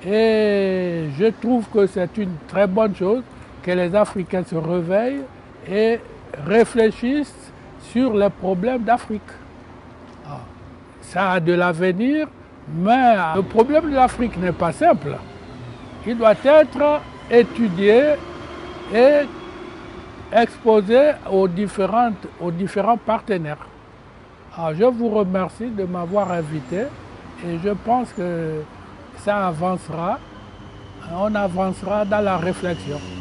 Et je trouve que c'est une très bonne chose que les Africains se réveillent et réfléchissent sur les problèmes d'Afrique. Ça a de l'avenir, mais le problème de l'Afrique n'est pas simple. Il doit être étudié et exposé aux différents partenaires. Alors, je vous remercie de m'avoir invité et je pense que ça avancera, on avancera dans la réflexion.